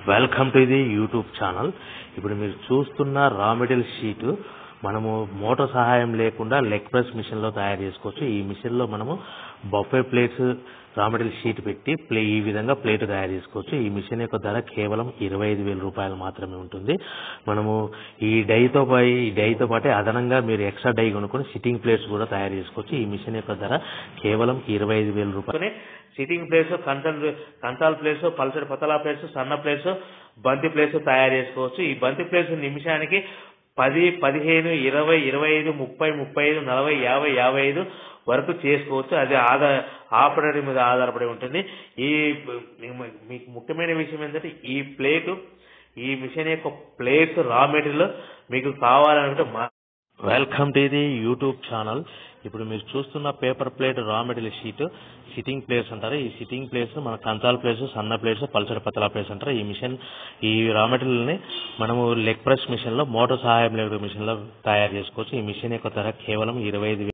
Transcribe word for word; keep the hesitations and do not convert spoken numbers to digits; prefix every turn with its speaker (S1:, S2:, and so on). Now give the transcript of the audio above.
S1: Welcome to the YouTube channel. ఇప్పుడు మీరు చూస్తున్న రా మెటీరియల్ షీట్ మనము మోటార్ సహాయం లేకుండా లెగ్ ప్రెస్ మిషన్లో తయారు చేసుకోవచ్చు. ఈ మిషన్లో మనము buffet plates raw material sheet పెట్టి ప్లే ఈ విధంగా ప్లేట్ తయారు చేసుకోవచ్చు. ఈ మిషన్ యొక్క ధర కేవలం ఇరవై ఐదు వేల రూపాయలు మాత్రమే ఉంటుంది. మనము ఈ డైతో పై ఈ డైతో పాటే అదనంగా మీరు ఎక్స్ట్రా డై కొనుక్కొని సిట్టింగ్ ప్లేట్స్ కూడా తయారు చేసుకోవచ్చు. ఈ మిషన్ యొక్క ధర కేవలం ఇరవై ఐదు వేల రూపాయలు. సిట్టింగ్ ప్లేస్, కంటల్ కంటాల్ ప్లేస్, పల్సర్ పతలా ప్లేస్, సన్న ప్లేస్, బంతి ప్లేస్ తయారు చేసుకోవచ్చు. ఈ బంతి ప్లేస్ నిమిషానికి పది, పదిహేను, ఇరవై, ఇరవై ఐదు, ముప్పై, ముప్పై ఐదు, నలభై, యాభై, యాభై ఐదు వరకు చేసుకోవచ్చు. అది ఆధార ఆపరేటర్ మీద ఆధారపడి ఉంటుంది. ఈ మీకు ముఖ్యమైన విషయం ఏంటంటే ఈ ప్లేటు ఈ మిషన్ యొక్క ప్లేట్స్ రా మెటీరియల్ మీకు కావాలంటే welcome to the YouTube channel. ఇప్పుడు మీరు చూస్తున్న paper plate raw material sheet sitting plates అంటారు. ఈ సిట్టింగ్ ప్లేట్స్ మన కంచాల ప్లేట్స్, సన్న ప్లేట్స్, పల్సర్ పతలా ప్లేట్స్ అంటారు. ఈ మిషన్ ఈ రా మెటీరియల్ ని మనము లెగ్ ప్రెస్ మిషన్ లో మోటార్ సహాయం లేని మిషన్ లో తయారు చేసుకోవచ్చు. ఈ మిషన్ యొక్క ధర కేవలం ఇరవై ఐదు